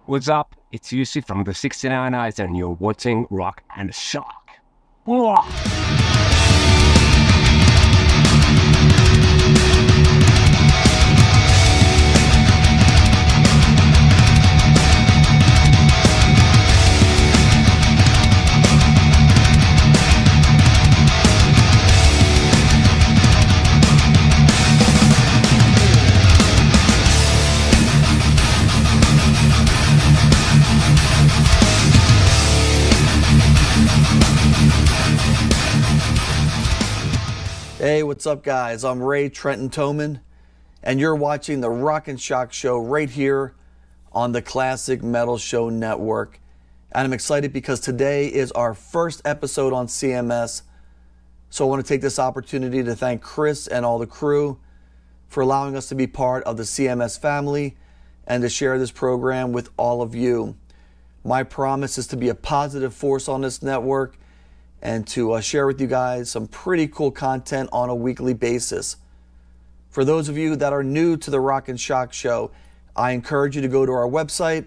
What's up? It's Jyrki from the 69 Eyes and you're watching Rock and Shock. Whoa. Hey, what's up guys? I'm Trenton Toman, and you're watching the Rock and Shock Show right here on the Classic Metal Show Network. And I'm excited because today is our first episode on CMS. So I want to take this opportunity to thank Chris and all the crew for allowing us to be part of the CMS family and to share this program with all of you. My promise is to be a positive force on this network and to share with you guys some pretty cool content on a weekly basis. For those of you that are new to the Rock and Shock Show, I encourage you to go to our website,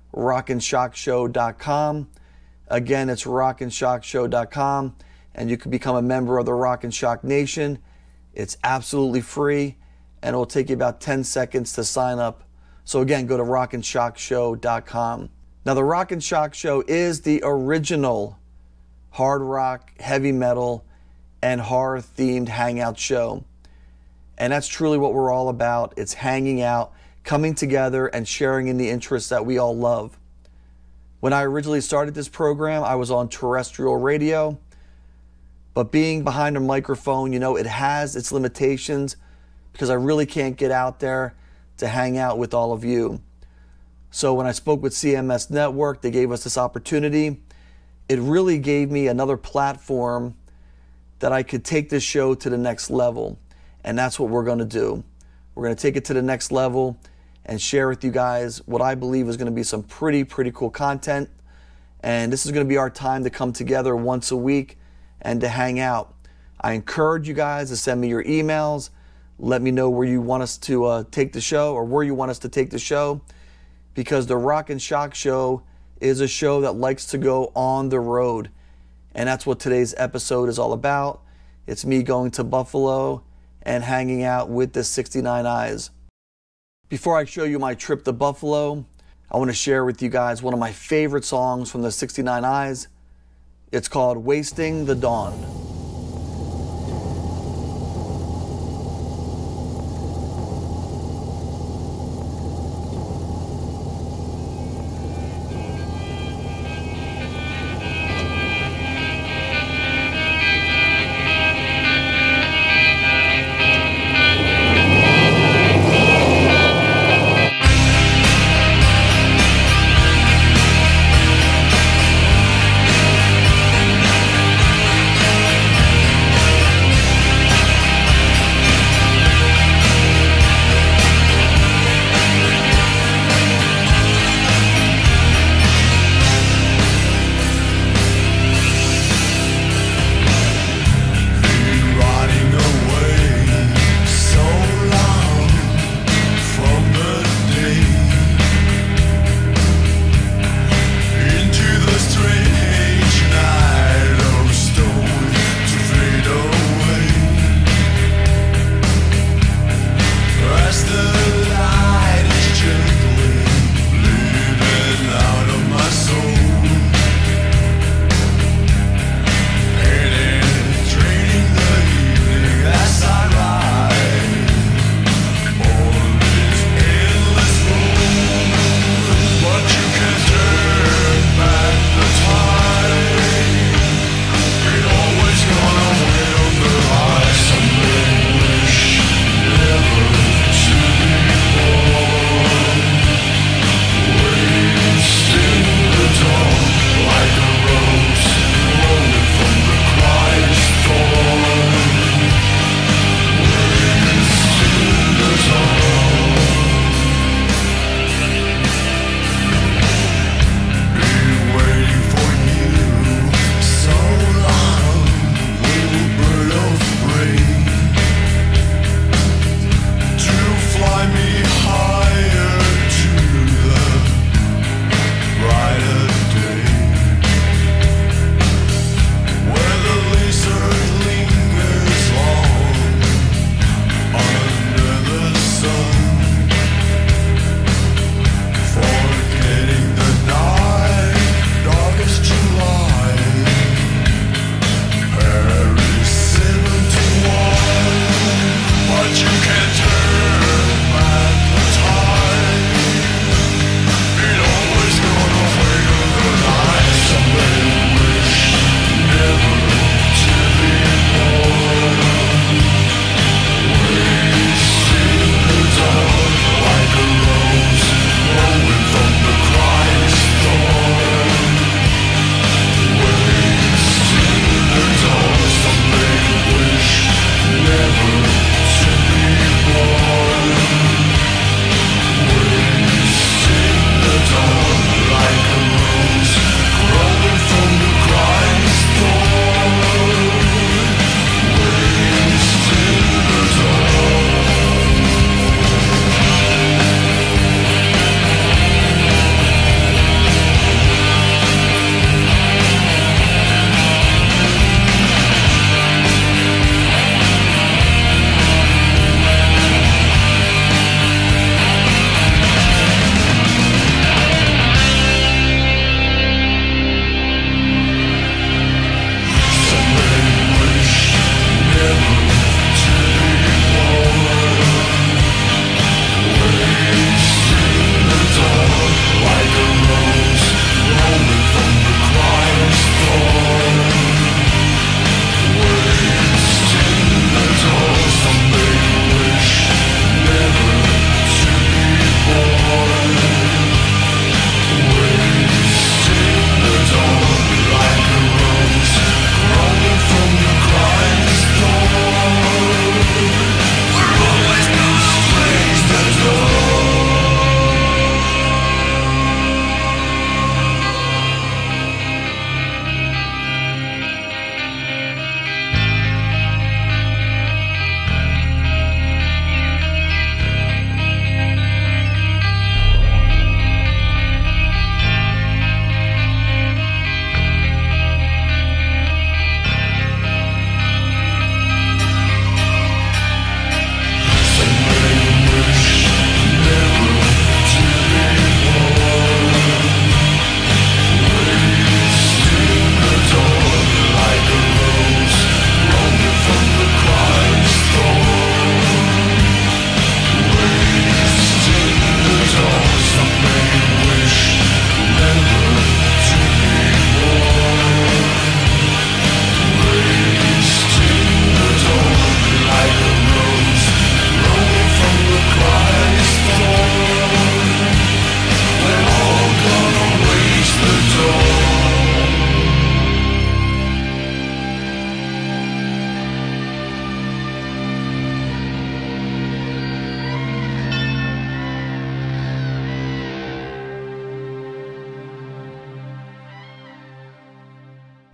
rockandshockshow.com. Again, it's rockandshockshow.com, and you can become a member of the Rock and Shock Nation. It's absolutely free, and it will take you about 10 seconds to sign up. So again, go to rockandshockshow.com. Now, the Rock and Shock Show is the original hard rock, heavy metal, and horror-themed hangout show. And that's truly what we're all about. It's hanging out, coming together, and sharing in the interests that we all love. When I originally started this program, I was on terrestrial radio. But being behind a microphone, you know, it has its limitations because I really can't get out there to hang out with all of you. So when I spoke with CMS Network, they gave us this opportunity. It really gave me another platform that I could take this show to the next level. And that's what we're going to do. We're going to take it to the next level and share with you guys what I believe is going to be some pretty cool content. And this is going to be our time to come together once a week and to hang out. I encourage you guys to send me your emails. Let me know where you want us to take the show, or where you want us to take the show, because the Rock and Shock Show is a show that likes to go on the road. And that's what today's episode is all about. It's me going to Buffalo and hanging out with the 69 Eyes. Before I show you my trip to Buffalo, I want to share with you guys one of my favorite songs from the 69 Eyes. It's called Wasting the Dawn.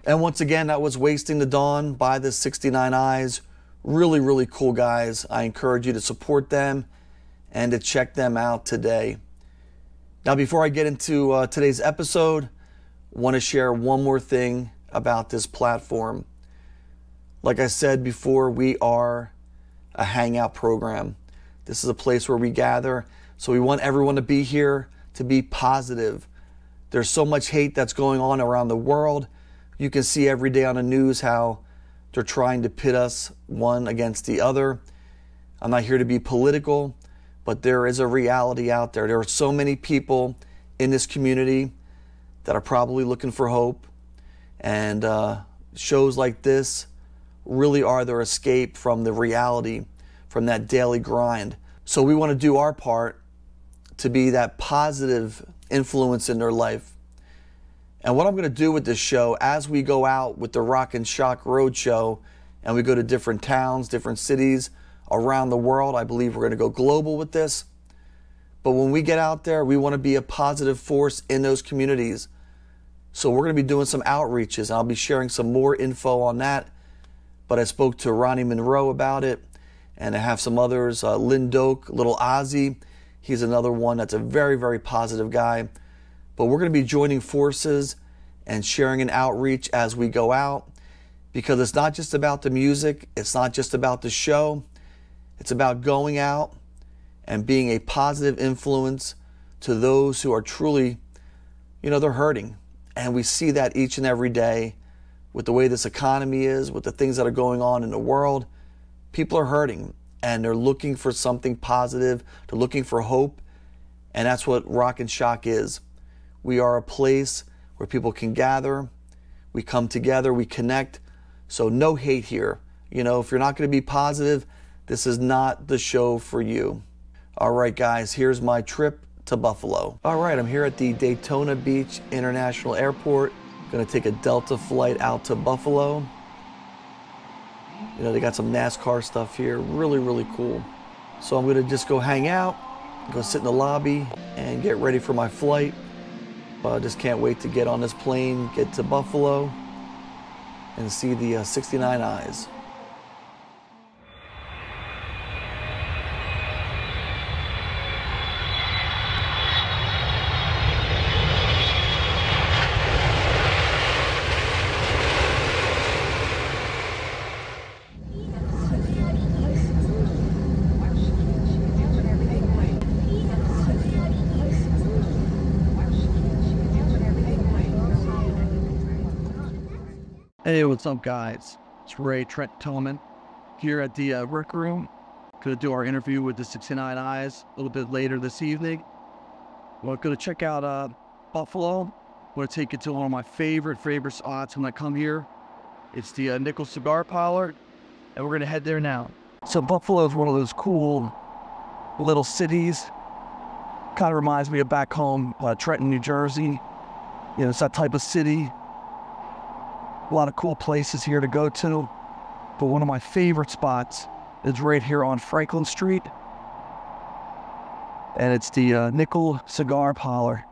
And once again, that was Wasting the Dawn by the 69 Eyes. Really, really cool guys. I encourage you to support them and to check them out today. Now, before I get into today's episode, I want to share one more thing about this platform. Like I said before, we are a hangout program. This is a place where we gather. So we want everyone to be here, to be positive. There's so much hate that's going on around the world. You can see every day on the news how they're trying to pit us one against the other. I'm not here to be political, but there is a reality out there. There are so many people in this community that are probably looking for hope. And shows like this really are their escape from the reality, from that daily grind. So we want to do our part to be that positive influence in their life. And what I'm going to do with this show, as we go out with the Rock and Shock Roadshow, and we go to different towns, different cities around the world, I believe we're going to go global with this. But when we get out there, we want to be a positive force in those communities. So we're going to be doing some outreaches. I'll be sharing some more info on that. But I spoke to Ronnie Monroe about it, and I have some others, Lynn Doak, Little Ozzy. He's another one that's a very, very positive guy. But we're going to be joining forces and sharing an outreach as we go out, because it's not just about the music. It's not just about the show. It's about going out and being a positive influence to those who are truly, they're hurting. And we see that each and every day with the way this economy is, with the things that are going on in the world. People are hurting and they're looking for something positive. They're looking for hope. And that's what Rock and Shock is. We are a place where people can gather, we come together, we connect. So no hate here. If you're not going to be positive, this is not the show for you. All right, guys, here's my trip to Buffalo. All right, I'm here at the Daytona Beach International Airport. Going to take a Delta flight out to Buffalo. They got some NASCAR stuff here. Really, really cool. So I'm going to just go hang out, go sit in the lobby, and get ready for my flight. Just can't wait to get on this plane, get to Buffalo, and see the 69 Eyes. Hey, what's up, guys? It's Trenton here at the Rec Room. Gonna do our interview with the 69 Eyes a little bit later this evening. We're gonna check out Buffalo. I'm gonna take you to one of my favorite spots when I come here. It's the Nickel Cigar Parlor, and we're gonna head there now. So Buffalo is one of those cool little cities. Kind of reminds me of back home, Trenton, New Jersey. It's that type of city. A lot of cool places here to go to, but one of my favorite spots is right here on Franklin Street, and it's the Nickel Cigar Parlor.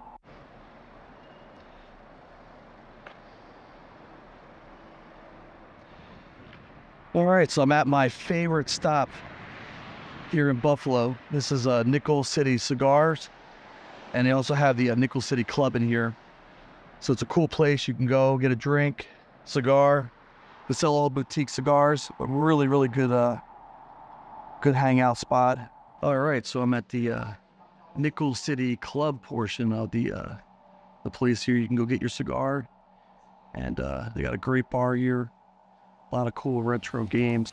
All right, so I'm at my favorite stop here in Buffalo. This is Nickel City Cigars, and they also have the Nickel City Club in here. So it's a cool place. You can go get a drink, cigar. They sell all boutique cigars, but really, really good hangout spot. All right, so I'm at the Nickel City Club portion of the place here. You can go get your cigar, and they got a great bar here. A lot of cool retro games.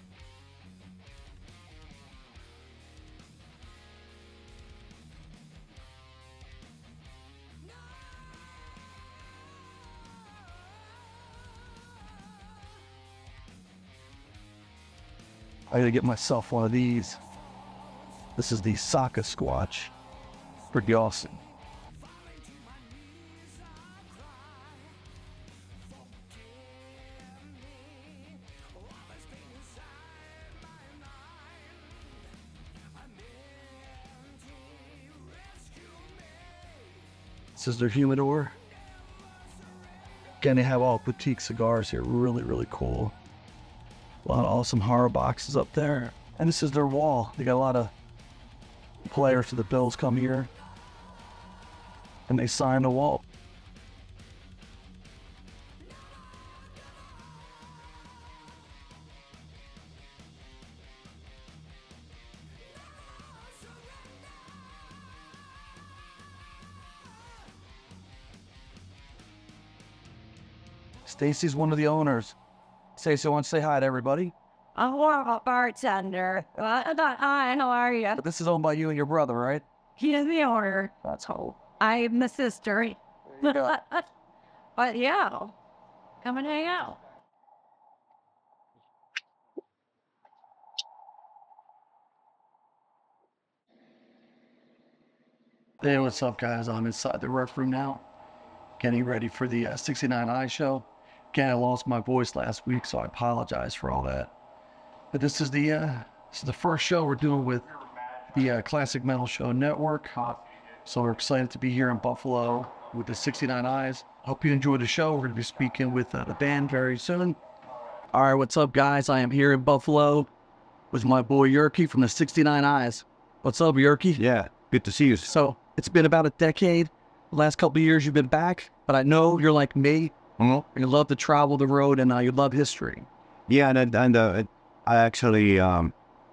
I gotta get myself one of these. This is the Saka Squatch. Pretty awesome. This is their humidor. Again, they have all boutique cigars here. Really, really cool. A lot of awesome horror boxes up there. And this is their wall. They got a lot of players to the Bills come here and they sign the wall. Stacy's one of the owners. Stacy, wants to say hi to everybody. I'm a bartender. Hi, how are you? This is owned by you and your brother, right? He's the owner. That's cool. I'm the sister. But yeah, come and hang out. Hey, what's up, guys? I'm inside the rec room now, getting ready for the 69i show. Again, I lost my voice last week, so I apologize for all that. But this is the first show we're doing with the Classic Metal Show Network. So we're excited to be here in Buffalo with the 69Is. Hope you enjoy the show. We're going to be speaking with the band very soon. All right, what's up, guys? I am here in Buffalo with my boy Jyrki from the 69Is. What's up, Jyrki? Yeah, good to see you. So it's been about a decade. The last couple of years you've been back, but I know you're like me. Mm-hmm. You love to travel the road, and you love history. Yeah, I actually, I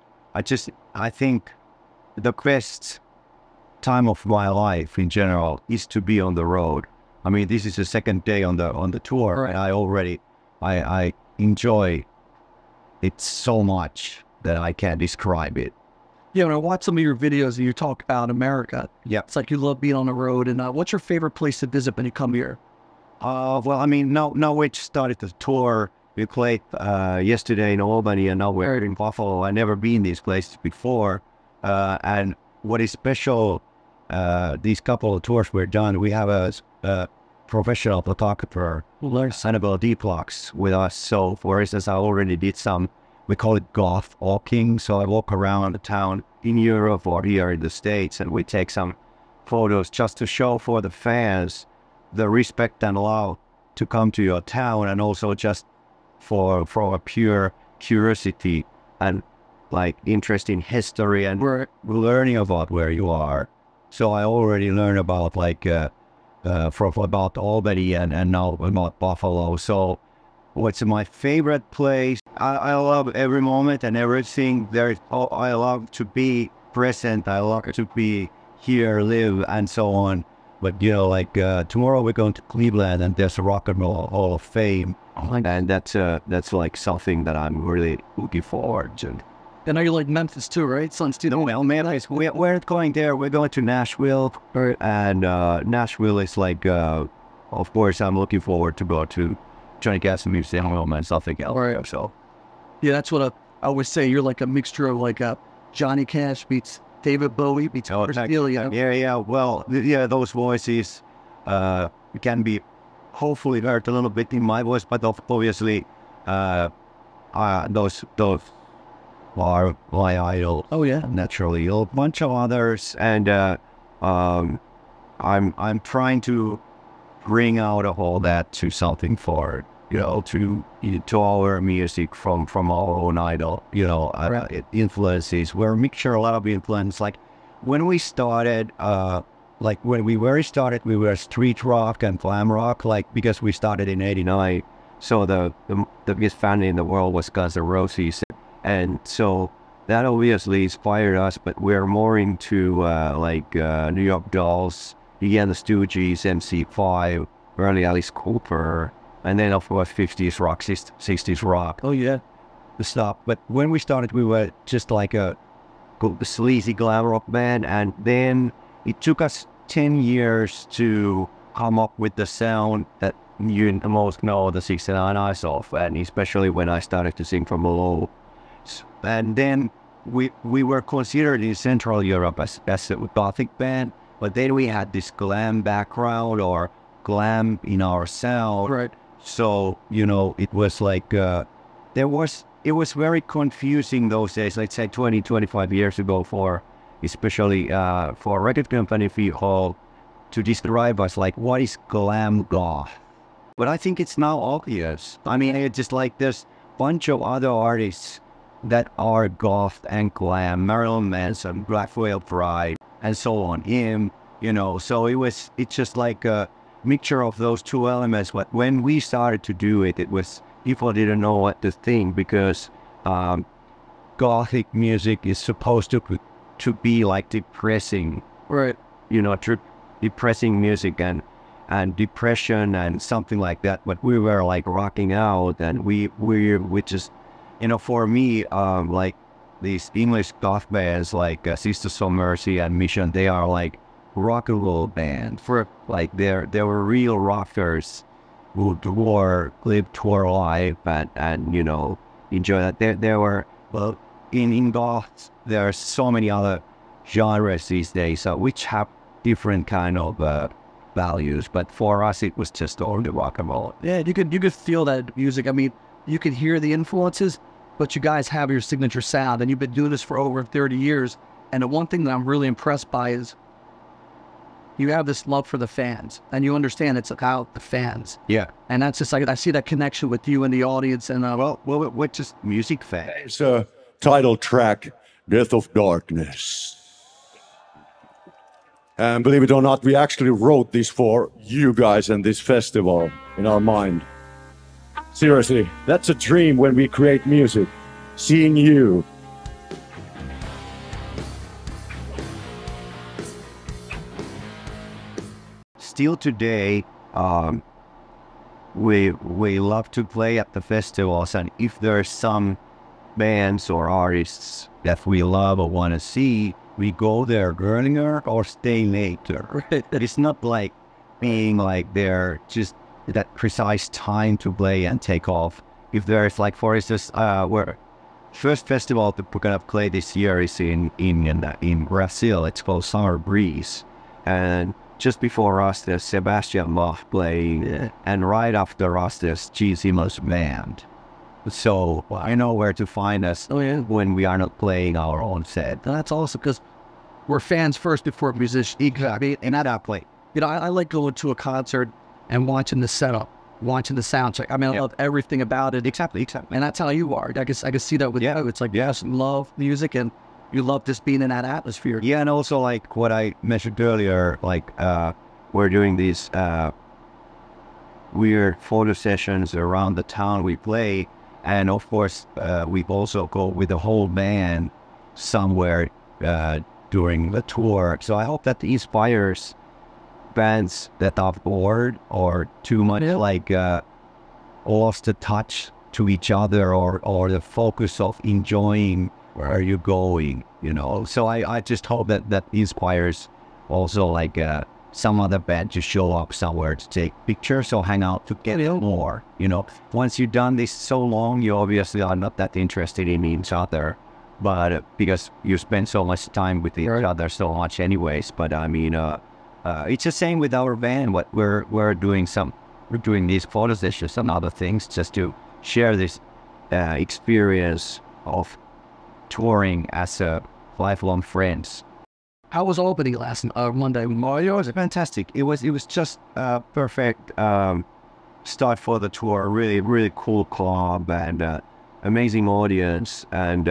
think the best time of my life in general is to be on the road. I mean, this is the second day on the tour, right. And I enjoy it so much that I can't describe it. Yeah, when I watch some of your videos and you talk about America, Yeah, it's like you love being on the road. And what's your favorite place to visit when you come here? well, I mean, now we started the tour. We played yesterday in Albany, and now we're in Buffalo. I've never been these places before. And what is special, these couple of tours we're done, we have a professional photographer, Annabelle Deeplox, with us. So, for instance, I already did some, we call it goth walking. So I walk around the town in Europe or here in the States, and we take some photos just to show for the fans the respect and love to come to your town, and also just for a pure curiosity and like interest in history and learning about where you are. So I already learned about like about Albany and now about Buffalo. So what's my favorite place? I love every moment and everything there. I love to be present. I love to be here, live, and so on. But you know, like tomorrow we're going to Cleveland, and there's a Rock and Roll Hall of Fame, and that's like something that I'm really looking forward to. I know you like Memphis too, right? Sons too. Well, Memphis, we're not going there. We're going to Nashville, and Nashville is like, of course, I'm looking forward to go to Johnny Cash Museum and something else. Right. So, yeah, that's what I always say. You're like a mixture of like Johnny Cash meets David Bowie meets Chris Steele, you know? Yeah. Well, yeah, those voices can be hopefully heard a little bit in my voice, but obviously, those are my idol. Oh yeah, naturally, a bunch of others, and I'm trying to bring out of all that to something for to our music from our own idol. It influences. We're a mixture, a lot of influence. Like when we started, we were street rock and glam rock. Like because we started in '89, so the biggest fan in the world was Guns N' Roses, and so that obviously inspired us. But we're more into New York Dolls, again the Stooges, MC5, early Alice Cooper. And then, of course, 50s rock, 60s rock. Oh, yeah. The stuff. But when we started, we were just like a sleazy glam rock band. And then it took us 10 years to come up with the sound that you most know the 69Is of. And especially when I started to sing from below. And then we were considered in Central Europe as a gothic band. But then we had this glam background or glam in our sound. Right. So, it was like, it was very confusing those days, let's say 20, 25 years ago especially for a record company people to describe us like, what is glam goth? But I think it's now obvious. I mean, it's just like there's a bunch of other artists that are goth and glam, Marilyn Manson, Black Veil Bride, and so on. Him, you know. So it's just like a mixture of those two elements. But when we started to do it, it was people didn't know what to think because gothic music is supposed to be like depressing, Right. you know, depressing music and depression and something like that. But we were like rocking out, and we just, you know, for me, like these English goth bands like Sisters of Mercy and Mission, they are like rock and roll band. For like they were real rockers who live tour life and you know enjoy that. There were, well, in goth there are so many other genres these days, which have different kind of values. But for us, it was just all the rock and roll. Yeah, you could feel that music. I mean, you could hear the influences, but you guys have your signature sound, and you've been doing this for over 30 years. And the one thing that I'm really impressed by is you have this love for the fans, and you understand it's about the fans. Yeah. And that's just like, I see that connection with you and the audience. And well, we're just music fans. It's a title track, Death of Darkness. And believe it or not, we actually wrote this for you guys and this festival in our mind. Seriously, that's a dream when we create music. Seeing you. Still today, we love to play at the festivals, and if there's some bands or artists that we love or want to see, we go there earlier or stay later. It's not like being like there just that precise time to play and take off. If there's like, for instance, where first festival that we're gonna play this year is in Brazil. It's called Summer Breeze, and just before us there's Sebastian Bach playing, and right after us there's G. Zimmer's band. So I know where to find us when we are not playing our own set. And that's awesome because we're fans first before musicians. Exactly. And at that play. You know, I like going to a concert and watching the setup, watching the sound check. I mean, I love everything about it. Exactly. And that's how you are. I can see that with you. It's like, you love music and you love just being in that atmosphere. Yeah, and also like what I mentioned earlier, like we're doing these weird photo sessions around the town we play. And of course, we also go with the whole band somewhere during the tour. So I hope that inspires bands that are bored or too much like lost the touch to each other or the focus of enjoying where you're going, you know. So I just hope that inspires also like some other band to show up somewhere to take pictures or hang out to get more, you know. Once you've done this so long, you obviously are not that interested in each other, but because you spend so much time with each other so much anyways. But I mean, it's the same with our band. What we're doing these photo sessions and other things just to share this experience of touring as lifelong friends. How was Albany last Monday? Oh, it was fantastic. It was just a perfect start for the tour. Really, really cool club and amazing audience. And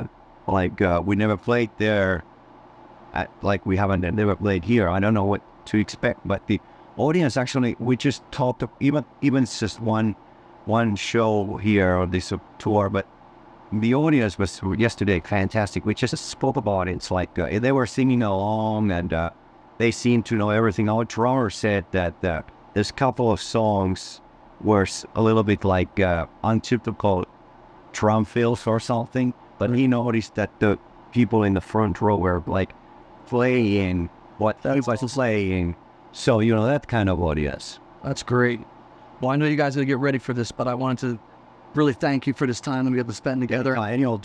we never played there. Like we haven't never played here. I don't know what to expect, but the audience actually, we just talked even just one show here on this tour, but the audience was yesterday fantastic. We just spoke about it. It's like they were singing along and they seemed to know everything. Our drummer said that there's a couple of songs were a little bit like untypical drum fills or something, but he noticed that the people in the front row were like playing what he was playing. So, you know, that kind of audience. That's great. Well, I know you guys are going to get ready for this, but I wanted to really thank you for this time that we have to spend together. Any old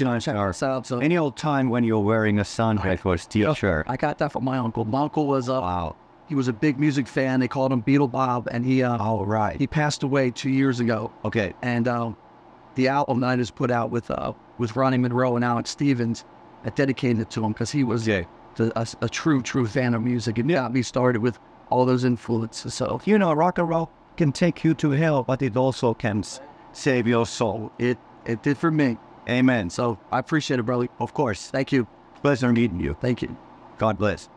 time when you're wearing a Sunhead or a steel shirt. I got that from my uncle. My uncle was he was a big music fan. They called him Beatle Bob, and he he passed away 2 years ago. Okay. And the album that I just put out with Ronnie Monroe and Alex Stevens, I dedicated it to him because he was a true fan of music and got me started with all those influences. So, you know, rock and roll can take you to hell, but it also can save your soul. It did for me. Amen. So I appreciate it, brother. Of course. Thank you. Pleasure meeting you. Thank you. God bless.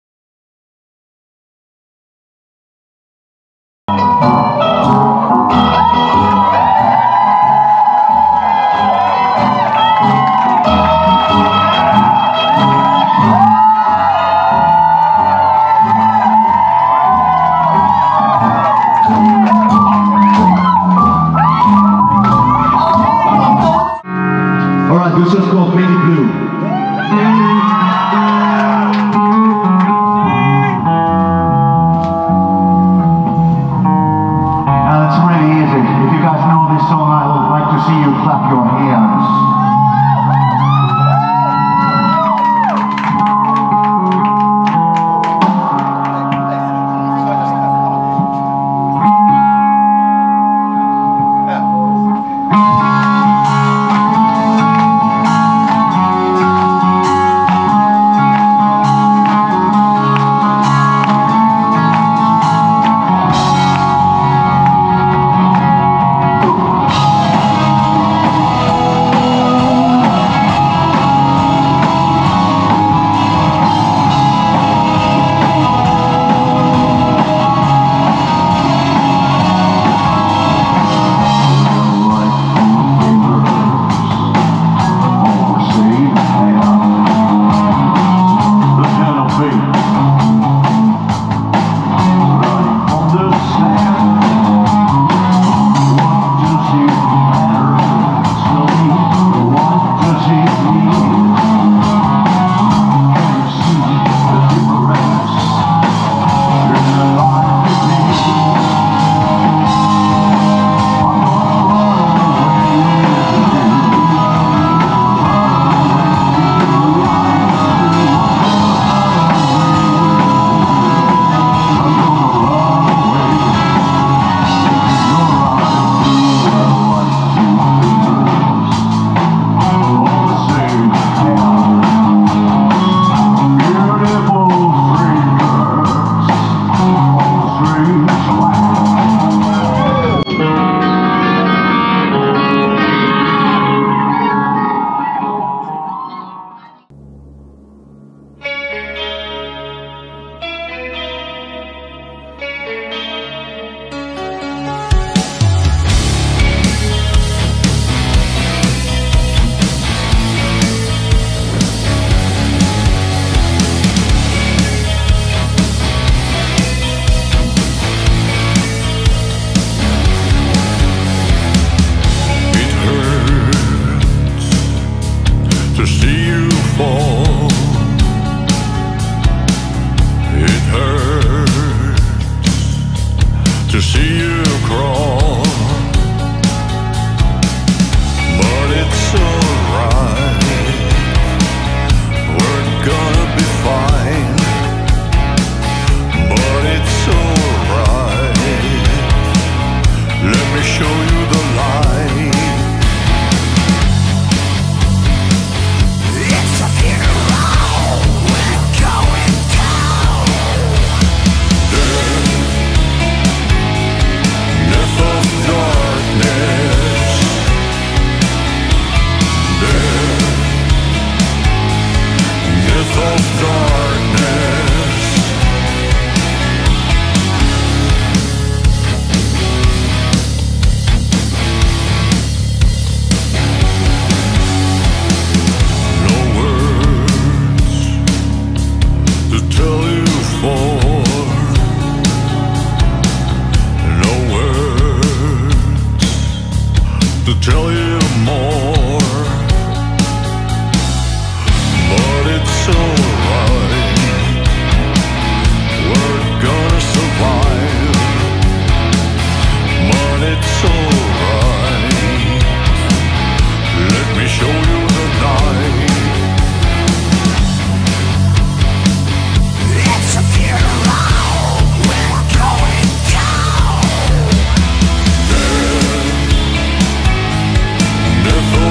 All right, this is called Make It Blue. Now that's really easy. If you guys know this song, I would like to see you clap your hands. Never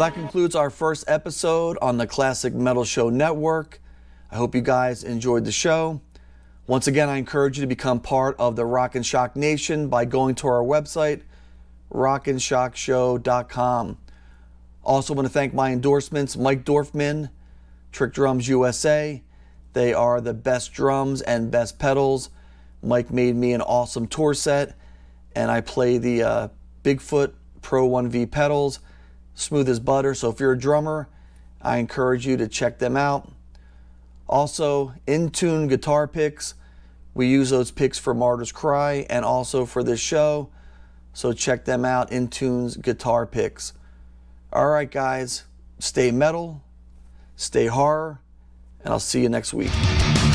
that concludes our first episode on the Classic Metal Show Network. I hope you guys enjoyed the show. Once again, I encourage you to become part of the Rock and Shock Nation by going to our website, rockandshockshow.com. Also want to thank my endorsements, Mike Dorfman, Trick Drums USA. They are the best drums and best pedals. Mike made me an awesome tour set, and I play the Bigfoot Pro 1V pedals, smooth as butter. So if you're a drummer, I encourage you to check them out. Also, In Tune guitar picks. We use those picks for Martyr's Cry and also for this show. So check them out, In Tune's guitar picks. All right, guys, stay metal, stay horror, and I'll see you next week.